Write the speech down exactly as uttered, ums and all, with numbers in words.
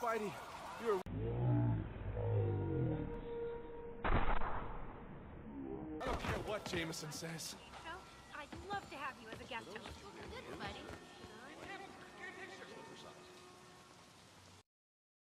Spidey, you're. I don't care what Jameson says. Joe, I'd love to have you as a guest host. Good, buddy.